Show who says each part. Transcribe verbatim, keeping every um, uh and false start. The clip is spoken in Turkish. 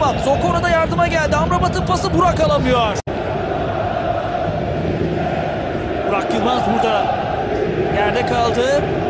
Speaker 1: Amrabat. Zokora da yardıma geldi. Amrabat'ın pası Burak alamıyor. Burak Yılmaz burada. Yerde kaldı.